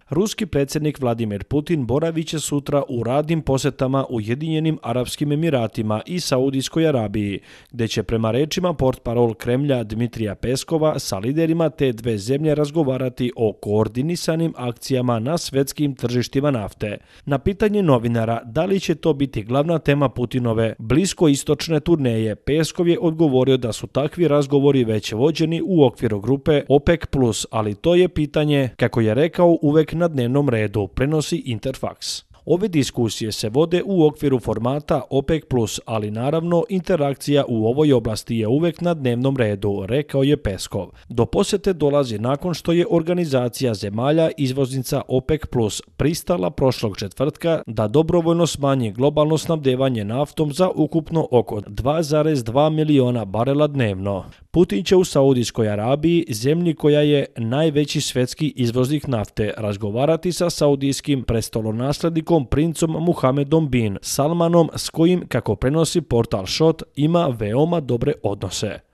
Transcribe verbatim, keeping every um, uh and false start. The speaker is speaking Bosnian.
Ruski predsjednik Vladimir Putin boravit će sutra u radnim posjetama Ujedinjenim Arapskim Emiratima i Saudijskoj Arabiji, gdje će prema rečima portparol Kremlja Dmitrija Peskova sa liderima te dve zemlje razgovarati o koordinisanim akcijama na svjetskim tržištima nafte. Na pitanje novinara da li će to biti glavna tema Putinove bliskoistočne turneje, Peskov je odgovorio da su takvi razgovori već vođeni u okviru grupe OPEC plus, ali to je pitanje, kako je rekao, uvek na dnevnom redu, prenosi Interfax. Ove diskusije se vode u okviru formata OPEC plus, ali naravno interakcija u ovoj oblasti je uvek na dnevnom redu, rekao je Peskov. Do posjete dolazi nakon što je organizacija zemalja izvoznica OPEC plus pristala prošlog četvrtka da dobrovoljno smanji globalno snabdevanje naftom za ukupno oko dva zarez dva miliona barela dnevno. Putin će u Saudijskoj Arabiji, zemlji koja je najveći svjetski izvoznik nafte, razgovarati sa saudijskim prestolonaslednikom princom Muhamedom bin Salmanom, s kojim, kako prenosi portal Shot, ima veoma dobre odnose.